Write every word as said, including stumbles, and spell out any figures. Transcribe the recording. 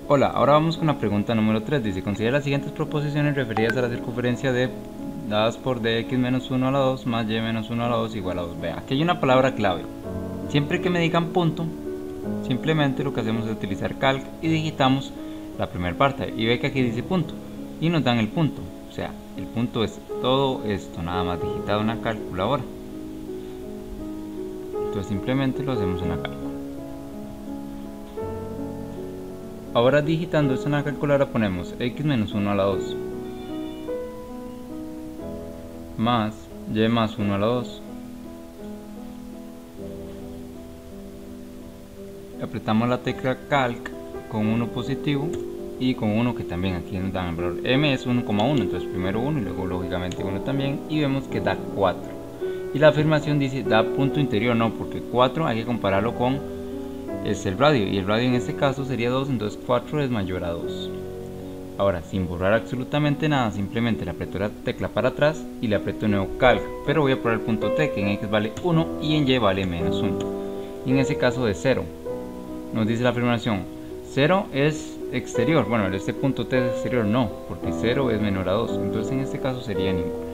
Hola, ahora vamos con la pregunta número tres. Dice, considera las siguientes proposiciones referidas a la circunferencia de dadas por dx menos uno a la dos más y menos uno a la dos igual a dos. Vea, aquí hay una palabra clave. Siempre que me digan punto, simplemente lo que hacemos es utilizar calc y digitamos la primera parte. Y ve que aquí dice punto y nos dan el punto. O sea, el punto es todo esto, nada más digitado en la calculadora. Entonces simplemente lo hacemos en la calculadora. Ahora digitando esto en la calculadora ponemos x menos uno a la dos más y más uno a la dos. Apretamos la tecla calc con uno positivo y con uno que también aquí nos dan el valor. M es uno coma uno, entonces primero uno y luego lógicamente uno también, y vemos que da cuatro. Y la afirmación dice da punto interior, no, porque cuatro hay que compararlo con es el radio, y el radio en este caso sería dos, entonces cuatro es mayor a dos. Ahora, sin borrar absolutamente nada, simplemente le aprieto la tecla para atrás y le aprieto nuevo calc, pero voy a poner el punto T, que en X vale uno y en Y vale menos uno. Y en ese caso de cero, nos dice la afirmación, cero es exterior, bueno, este punto T es exterior, no, porque cero es menor a dos, entonces en este caso sería ninguno.